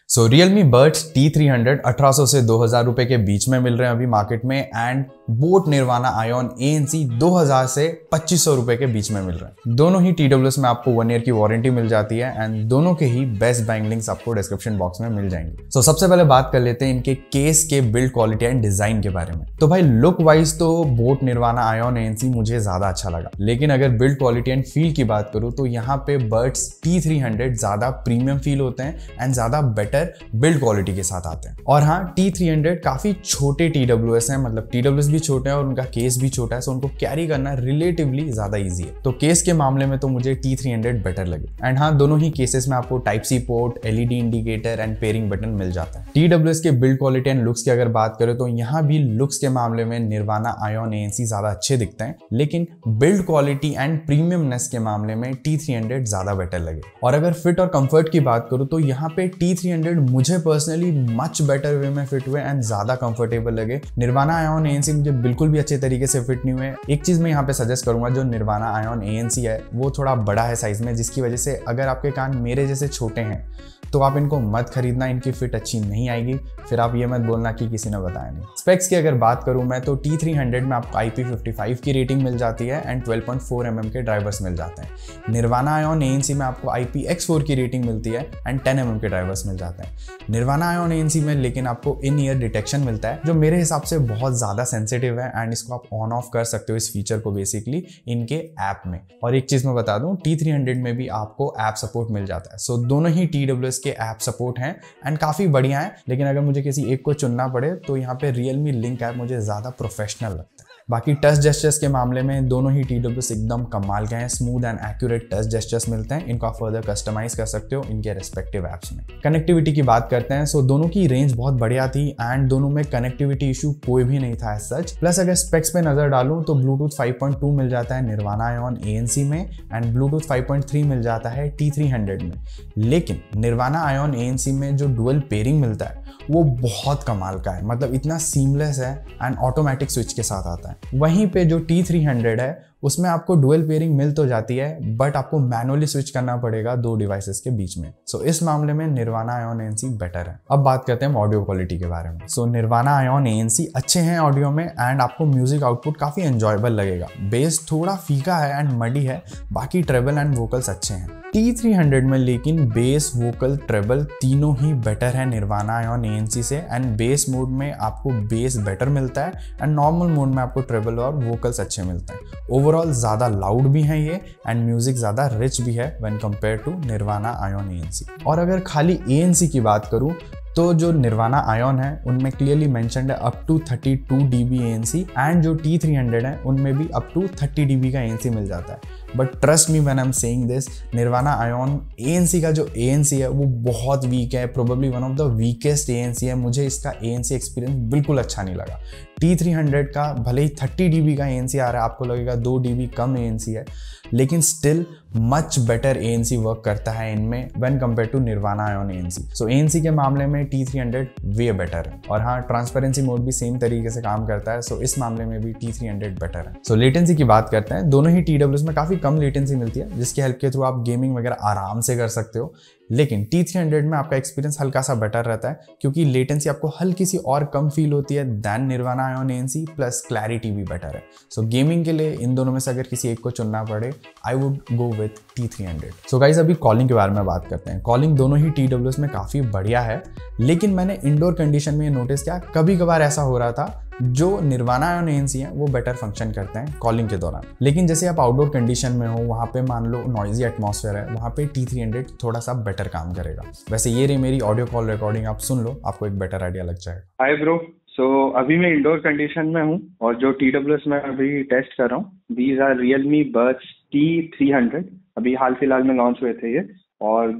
सो Realme Buds T300 1800 से 2000 रुपए के बीच में मिल रहे हैं अभी मार्केट में। And boAt Nirvana Ion ANC 2000 से 2500 रुपए के बीच में मिल रहे हैं। दोनों ही TWS में आपको 1 ईयर की वारंटी मिल जाती है एंड दोनों के ही बेस्ट बाइंग लिंक्स आपको डिस्क्रिप्शन बॉक्स में मिल जाएंगे। सो सबसे पहले बात कर लेते हैं इनके केस के बिल्ड क्वालिटी एंड डिजाइन के बारे में। तो भाई लुक वाइज तो बोट निर्वाणा आयोन ANC मुझे ज्यादा अच्छा लगा, लेकिन अगर बिल्ड क्वालिटी एंड फील की बात करूं तो यहाँ पे बड्स T300 ज्यादा प्रीमियम फील होते हैं एंड ज्यादा बेटर बिल्ड क्वालिटी के साथ आते हैं। और हाँ, T300 काफी छोटे TWS हैं, मतलब TWS भी छोटे हैं और उनका केस भी छोटा है, सो उनको कैरी करना रिलेटिवली ज्यादा इजी है। तो केस के मामले में तो मुझे T300 बेटर लगे। एंड हाँ, दोनों ही केसेस में आपको Type-C port, LED indicator and pairing button मिल जाता है। TWS के बिल्ड क्वालिटी एंड लुक्स की अगर बात करें तो यहाँ भी लुक्स के मामले में निर्वाणा आयोन ANC ज्यादा अच्छे दिखते हैं, लेकिन बिल्ड क्वालिटी एंड प्रीमियमनेस के मामले में T300 ज्यादा बेटर लगे। और अगर फिट और कंफर्ट की बात करूँ तो यहाँ पे T300 मुझे पर्सनली मच बेटर वे में फिट हुए एंड ज्यादा कंफर्टेबल लगे। निर्वाणा आयोन ANC मुझे बिल्कुल भी अच्छे तरीके से फिट नहीं हुए। एक चीज मैं यहाँ पे सजेस्ट करूंगा, जो निर्वाणा आयोन ANC है वो थोड़ा बड़ा है साइज में, जिसकी वजह से अगर आपके कान मेरे जैसे छोटे हैं तो आप इनको मत खरीदना, इनकी फिट अच्छी नहीं आएगी, फिर आप ये मत बोलना कि किसी ने बताया नहीं। स्पेक्स की अगर बात करूं मैं तो T300 में आपको IP55 की रेटिंग मिल जाती है एंड 12.4 mm के ड्राइवर्स मिल जाते हैं। निर्वाणा आयोन ANC में आपको IPX4 की रेटिंग मिलती है एंड 10 mm के ड्राइवर्स मिल जाते हैं। निर्वाणा आयोन ANC में लेकिन आपको इन ईयर डिटेक्शन मिलता है, जो मेरे हिसाब से बहुत ज्यादा सेंसिटिव है एंड इसको आप ऑन ऑफ कर सकते हो इस फीचर को बेसिकली इनके ऐप में। और एक चीज मैं बता दूं, T300 में भी आपको ऐप सपोर्ट मिल जाता है। सो दोनों ही TWS के ऐप सपोर्ट हैं एंड काफी बढ़िया है, लेकिन अगर मुझे किसी एक को चुनना पड़े तो यहाँ पे Realme Link ऐप मुझे ज्यादा प्रोफेशनल लगता है। बाकी टच जेस्चर्स के मामले में दोनों ही TWS एकदम कमाल के हैं, smooth and accurate touch gestures मिलते हैं। इनको आप फर्दर कस्टमाइज कर सकते हो इनके रेस्पेक्टिव ऐप्स में। कनेक्टिविटी की बात करते हैं, सो दोनों की रेंज बहुत बढ़िया थी एंड दोनों में कनेक्टिविटी इशू कोई भी नहीं था एज सच। प्लस अगर स्पेक्स पे नजर डालूं तो ब्लूटूथ 5.2 मिल जाता है निर्वाणा आयोन ANC में एंड ब्लूटूथ 5.3 मिल जाता है T300 में। लेकिन निर्वाणा आयोन ANC में जो डुअल पेयरिंग मिलता है वो बहुत कमाल का है, मतलब इतना सीमलेस है एंड ऑटोमेटिक स्विच के साथ आता है। वहीं पे जो T300 है उसमें आपको डुअल पेयरिंग मिल तो जाती है, बट आपको मैनुअली स्विच करना पड़ेगा दो डिवाइसेस के बीच में। सो इस मामले में निर्वाणा आयोन ANC बेटर है। अब बात करते हैं ऑडियो क्वालिटी के बारे में। सो निर्वाणा आयोन ANC अच्छे हैं ऑडियो में एंड आपको म्यूजिक आउटपुट काफी एंजॉयबल लगेगा। बेस थोड़ा फीका है एंड मडी है, बाकी ट्रेबल एंड वोकल्स अच्छे हैं। T300 में लेकिन बेस, वोकल, ट्रेबल तीनों ही बेटर है निर्वाणा आयोन ANC से। एंड बेस मोड में आपको बेस बेटर मिलता है एंड नॉर्मल मोड में आपको ट्रेबल और वोकल्स अच्छे मिलते हैं। ओवरऑल ज्यादा लाउड भी है ये एंड म्यूजिक ज्यादा रिच भी है when compare to Nirvana Ion ANC। और अगर खाली ANC की बात करूं तो जो निर्वाणा आयोन है उनमें क्लियरली मेंशन्ड है up to 32 dB ANC and जो T300 है उनमें भी अप टू 30 dB का ANC मिल जाता है। But trust me when I am saying this, Nirvana Ion ANC का जो ANC है वो बहुत वीक है, probably one of the weakest ANC है। मुझे इसका ANC एक्सपीरियंस बिल्कुल अच्छा नहीं लगा। T300 का भले ही 30 dB का ANC आ रहा है, आपको लगेगा 2 dB कम ANC है, लेकिन still much better ANC work करता है इनमें when compare to Nirvana Ion ANC। So ANC के मामले में T300 वे बेटर है। और हाँ, ट्रांसपेरेंसी मोड भी सेम तरीके से काम करता है, सो इस मामले में भी T300 बेटर है। सो लेटेंसी की बात करते हैं, दोनों ही TWS में काफी कम लेटेंसी मिलती है, जिसकी हेल्प के थ्रू आप गेमिंग वगैरह आराम से कर सकते हो। लेकिन T300 में आपका एक्सपीरियंस हल्का सा बेटर रहता है, क्योंकि लेटेंसी आपको हल्की सी और कम फील होती है than Nirvana Ion ANC, plus clarity भी बेटर है। सो गेमिंग के लिए इन दोनों में से अगर किसी एक को चुनना पड़े, I would go with T300। So guys, अभी कॉलिंग के बारे में बात करते हैं। कॉलिंग दोनों ही TWS में काफी बढ़िया है, लेकिन मैंने इंडोर कंडीशन में ये नोटिस किया, कभी कभार ऐसा हो रहा था जो निर्वाणा आयोन ANC है वो बेटर फंक्शन करते हैं कॉलिंग के दौरान। लेकिन जैसे आप आउटडोर कंडीशन में हो, वहाँ पे मान लो नॉइजी एटमॉस्फेयर है, वहाँ पे T300 थोड़ा सा बेटर काम करेगा। वैसे ये रही मेरी ऑडियो कॉल रिकॉर्डिंग, आप सुन लो, आपको एक बेटर आइडिया लग जाएगा। हाय ब्रो, सो अभी मैं इंडोर कंडीशन में हूँ और जो TWS में अभी टेस्ट कर रहा हूँ, these are Realme Buds T300। अभी हाल फिलहाल में लॉन्च हुए थे ये और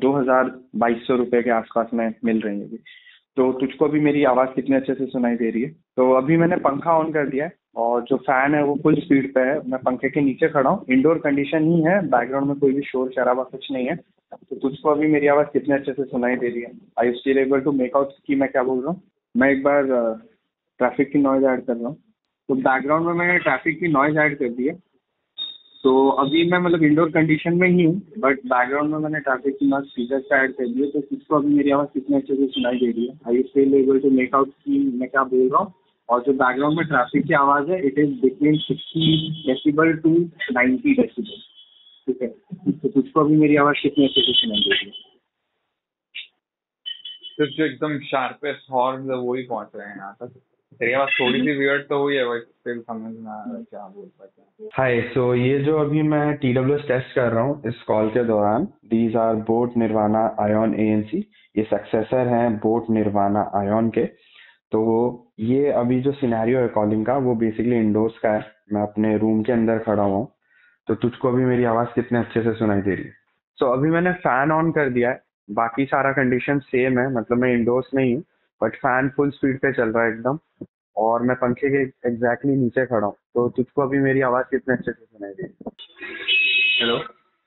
2200 रुपये के आसपास में मिल रही है अभी। तो तुझको भी मेरी आवाज़ कितने अच्छे से सुनाई दे रही है? तो अभी मैंने पंखा ऑन कर दिया है और जो फैन है वो फुल स्पीड पे है। मैं पंखे के नीचे खड़ा हूँ, इंडोर कंडीशन ही है, बैकग्राउंड में कोई भी शोर शराबा कुछ नहीं है। तो तुझको अभी मेरी आवाज़ कितने अच्छे से सुनाई दे रही है? I you still able to make out कि मैं क्या बोल रहा हूँ? मैं एक बार ट्रैफिक की नॉइज ऐड कर रहा हूँ। तो बैकग्राउंड में मैंने ट्रैफिक की नॉइज ऐड कर दी है। तो अभी मैं मतलब इंडोर कंडीशन में ही हूँ, बट बैकग्राउंड में मैंने ट्रैफिक की नॉइज स्पीकर पे ऐड कर दी है, तो किसको अभी मेरी आवाज़ कितने अच्छे से सुनाई दे रही है? I you still able to make out कि मैं क्या बोल रहा हूँ? और जो बैकग्राउंड में ट्रैफिक की आवाज़ है, it is between 60 decibel to 90 decibel, ठीक है? तो तुझको अभी मेरी आवाज़ कितनी अच्छे से सुनाई दे रही है? तो जो एकदम शार्पेस्ट हॉर्न है वो ही पहुंच रहे हैं यहाँ तक। तेरी आवाज थोड़ी सी वियर्ड तो हुई है, बट स्टिल समझ में आ रहा है क्या बोल पाते हैं। हाय, सो ये जो अभी मैं TWS टेस्ट कर रहा हूँ इस कॉल के दौरान, these are boAt Nirvana Ion ANC। ये सक्सेसर हैं बोट निर्वाणा आयन के। तो ये अभी जो सिनेरियो है कॉलिंग का, वो बेसिकली इंडोर्स का है। मैं अपने रूम के अंदर खड़ा हुआ हूँ। तो तुझको अभी मेरी आवाज़ कितने अच्छे से सुनाई दे रही है? सो अभी मैंने फैन ऑन कर दिया है, बाकी सारा कंडीशन सेम है, मतलब मैं इंडोर्स में ही हूँ, बट फैन फुल स्पीड पे चल रहा है एकदम, और मैं पंखे के एग्जैक्टली नीचे खड़ा हूँ। तो तुझको अभी मेरी आवाज़ कितने अच्छे से सुनाई दे रही है? हेलो।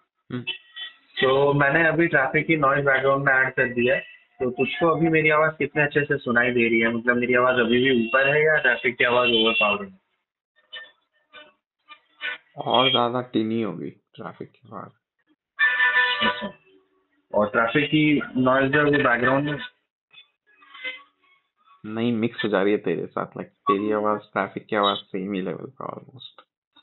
तो मैंने अभी ट्रैफिक की नॉइज बैकग्राउंड में ऐड कर दिया है, तो तुझको अभी मेरी आवाज़ कितने अच्छे से सुनाई दे रही है? मतलब मेरी आवाज़ अभी भी ऊपर है या ट्रैफिक की आवाज़ ओवर पावर है? और ज्यादा टीनी होगी ट्रैफिक की आवाज। अच्छा, और ट्रैफिक की नॉइज जो है वो बैकग्राउंड में नहीं मिक्स हो जा रही है तेरे साथ, लाइक तेरी आवाज ट्रैफिक की आवाज सेम ही लेवल का ऑलमोस्ट।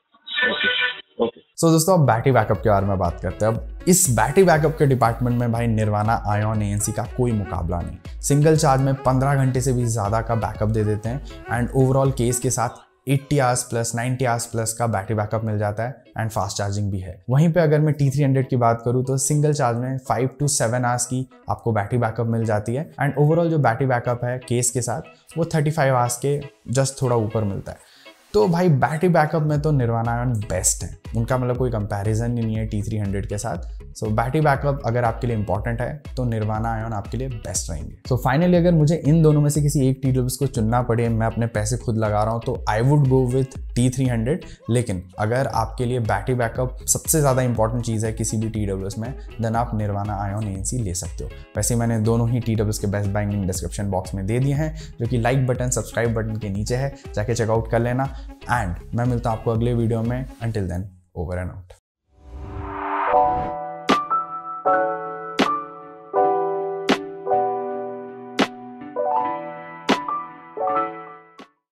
सो दोस्तों, अब बैटरी बैकअप के बारे में बात करते हैं। अब इस बैटरी बैकअप के डिपार्टमेंट में भाई निर्वाणा आयन ANC का कोई मुकाबला नहीं। सिंगल चार्ज में 15 घंटे से भी ज़्यादा का बैकअप दे देते हैं एंड ओवरऑल केस के साथ 80 आवर्स प्लस 90 आवर्स प्लस का बैटरी बैकअप मिल जाता है एंड फास्ट चार्जिंग भी है। वहीं पे अगर मैं T300 की बात करूँ तो सिंगल चार्ज में 5 to 7 आवर्स की आपको बैटरी बैकअप मिल जाती है एंड ओवरऑल जो बैटरी बैकअप है केस के साथ वो 35 आवर्स के जस्ट थोड़ा ऊपर मिलता है। तो भाई बैटरी बैकअप में तो निर्वाणा आयन बेस्ट है, उनका मतलब कोई कंपैरिजन ही नहीं है T300 के साथ। सो बैटरी बैकअप अगर आपके लिए इंपॉर्टेंट है तो निर्वाणा आयन आपके लिए बेस्ट रहेंगे। सो फाइनली अगर मुझे इन दोनों में से किसी एक TWS को चुनना पड़े, मैं अपने पैसे खुद लगा रहा हूँ, तो आई वुड गो विथ T300। लेकिन अगर आपके लिए बैटरी बैकअप सबसे ज़्यादा इंपॉर्टेंट चीज़ है किसी भी TWS में, देन आप निर्वाणा आयन ANC ले सकते हो। वैसे मैंने दोनों ही TWS के best buy link description box में दे दिए हैं, जो कि लाइक बटन सब्सक्राइब बटन के नीचे है, जाके चेकआउट कर लेना। एंड मैं मिलता हूँ आपको अगले वीडियो में। Until then, over and out.